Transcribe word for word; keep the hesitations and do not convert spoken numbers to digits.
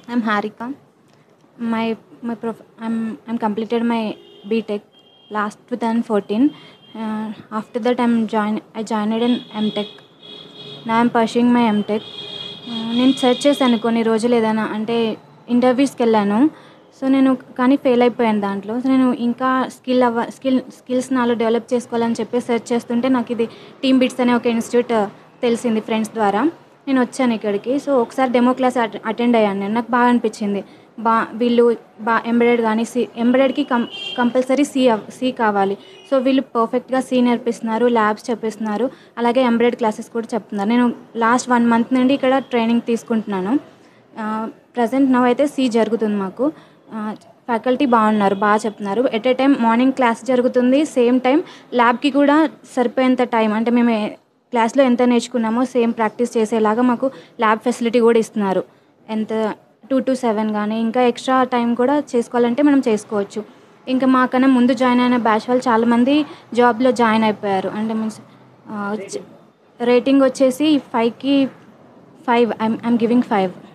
I'm Harika. My my prof. I'm I'm completed my B Tech last twenty fourteen. Uh, after that, I'm join. I joined in M Tech. Now I'm pursuing my M Tech. నేను search చేశాను కొన్ని రోజులు ఏదైనా అంటే ఇంటర్వ్యూస్కి వెళ్ళాను. So నేను కానీ fail అయిపోయాను దాంట్లో. సో నేను ఇంకా స్కిల్ అవ్వ స్కిల్ స్కిల్స్ నాలో డెవలప్ చేసుకోవాలని చెప్పి సెర్చ్ చేస్తుంటే నాకు ఇది టీమ్ బిట్స్ అనే ఒక ఇన్స్టిట్యూట్ తెలిసింది ఫ్రెండ్స్ ద్వారా. నేను వచ్చాను ఇక్కడికి. సో ఒకసారి డెమో క్లాస్ అటెండ్ అయ్యాను నేను. నాకు బాగా అనిపించింది. బా వీళ్ళు బా ఎంబెడెడ్ కానీ సి ఎంబెడెడ్కి కం కంపల్సరీ సి సి కావాలి. సో వీళ్ళు పర్ఫెక్ట్గా సి నేర్పిస్తున్నారు, ల్యాబ్స్ చెప్పిస్తున్నారు, అలాగే ఎంబెడెడ్ క్లాసెస్ కూడా చెప్తున్నారు. నేను లాస్ట్ వన్ మంత్ నుండి ఇక్కడ ట్రైనింగ్ తీసుకుంటున్నాను. ప్రజెంట్ నవ్ అయితే సి జరుగుతుంది మాకు. ఫ్యాకల్టీ బాగున్నారు, బాగా చెప్తున్నారు. At a time morning class జరుగుతుంది, సేమ్ టైం ల్యాబ్కి కూడా సరిపోయేంత టైం అంటే మేము క్లాస్లో ఎంత నేర్చుకున్నామో సేమ్ ప్రాక్టీస్ చేసేలాగా మాకు ల్యాబ్ ఫెసిలిటీ కూడా ఇస్తున్నారు. ఎంత టూ టు సెవెన్ కానీ ఇంకా ఎక్స్ట్రా టైం కూడా చేసుకోవాలంటే మనం చేసుకోవచ్చు. ఇంకా మాకన్నా ముందు జాయిన్ అయిన బ్యాచ్ వాళ్ళు చాలామంది జాబ్లో జాయిన్ అయిపోయారు. అంటే మీన్స్ రేటింగ్ వచ్చేసి ఫైవ్కి five I'm I'm giving five.